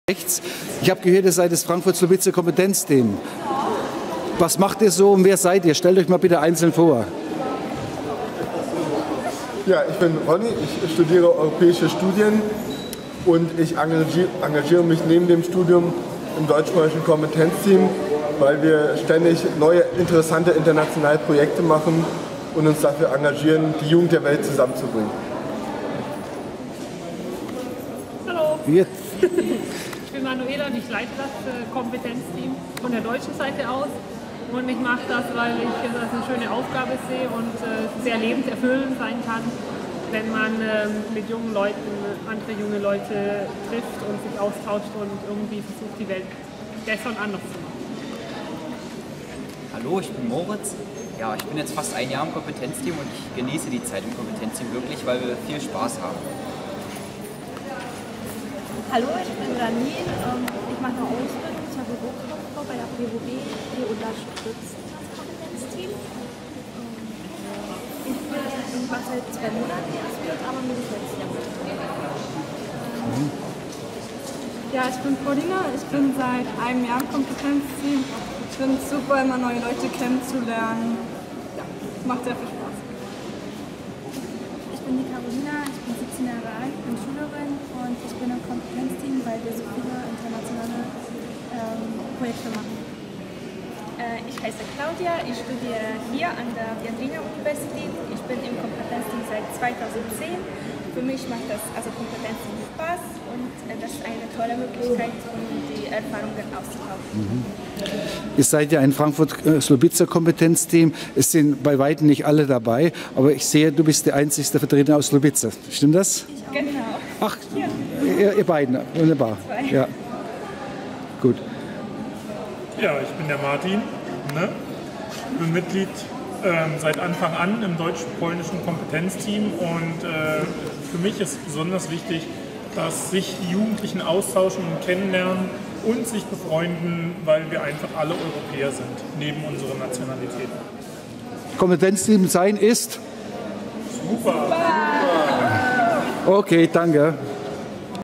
Ich habe gehört, ihr seid das Frankfurt-Slowitzer Kompetenzteam. Was macht ihr so und wer seid ihr? Stellt euch mal bitte einzeln vor. Ja, ich bin Ronny, ich studiere Europäische Studien und ich engagiere mich neben dem Studium im deutsch-polnischen Kompetenzteam, weil wir ständig neue, interessante internationale Projekte machen und uns dafür engagieren, die Jugend der Welt zusammenzubringen. Hallo, Jetzt. ich bin Manuela und ich leite das Kompetenzteam von der deutschen Seite aus. Und ich mache das, weil ich das eine schöne Aufgabe sehe und sehr lebenserfüllend sein kann, wenn man mit jungen Leuten, andere junge Leute trifft und sich austauscht und irgendwie versucht, die Welt besser und anders zu machen. Hallo, ich bin Moritz. Ja, ich bin jetzt fast ein Jahr im Kompetenzteam und ich genieße die Zeit im Kompetenzteam wirklich, weil wir viel Spaß haben. Hallo, ich bin Janine. Ich mache eine Ausbildung zur Bürokauffrau bei der BWB, die unterstützt das Kompetenzteam. Ich bin seit 2 Monaten erst mit, aber mir gefällt es sehr gut. Ja, ich bin Paulina, ich bin seit einem Jahr im Kompetenzteam. Ich finde es super, immer neue Leute kennenzulernen. Ja, macht sehr viel Spaß. Ich bin die Carolina, ich bin 17 Jahre alt, bin Schülerin und ich bin im Kompetenzteam, weil wir so viele internationale Projekte machen. Ich heiße Claudia, ich studiere hier an der Viadrina-Universität. Ich bin im Kompetenzteam seit 2010. Für mich macht das Kompetenzteam Spaß und das ist eine tolle Möglichkeit, um die Erfahrungen auszutauschen. Ihr seid ja ein Frankfurt-Slowitzer Kompetenzteam. Es sind bei weitem nicht alle dabei, aber ich sehe, du bist der einzige Vertreter aus Slowitzer. Stimmt das? Genau. Ach, ja. Ihr beiden, wunderbar. Ja. Gut. Ja, ich bin der Martin. Ne? Ich bin Mitglied seit Anfang an im deutsch-polnischen Kompetenzteam und für mich ist besonders wichtig, dass sich die Jugendlichen austauschen und kennenlernen und sich befreunden, weil wir einfach alle Europäer sind, neben unseren Nationalitäten. Kompetenzteam sein ist? Super! Okay, danke.